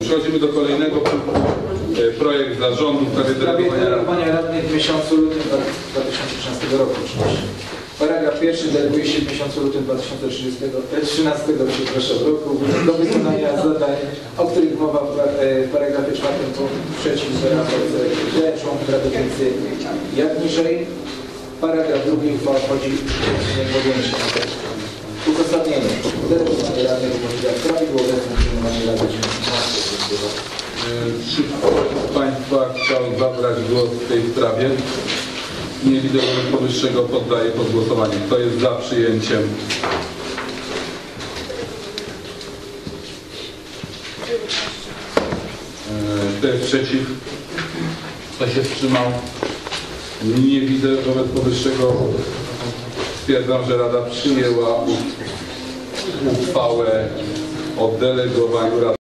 Przechodzimy do kolejnego punktu. Projekt zarządu w sprawie delegowania radnych w miesiącu lutym 2013 roku. Paragraf pierwszy deleguje się w miesiącu lutym 2013 roku do wykonania zadań, o których mowa w paragrafie 4 punkt 3 z członków Rady Gminy jak niżej. Paragraf drugi uchwała wchodzi w podjęcie. Uzasadnienie. Delegowanie radnych umożliwia prawidłowe funkcjonowanie Rady Gminy. Czy Państwa chciał zabrać głos w tej sprawie? Nie widzę powyższego, poddaję pod głosowanie. Kto jest za przyjęciem? Kto jest przeciw? Kto się wstrzymał? Nie widzę, wobec powyższego stwierdzam, że Rada przyjęła uchwałę o delegowaniu radnych.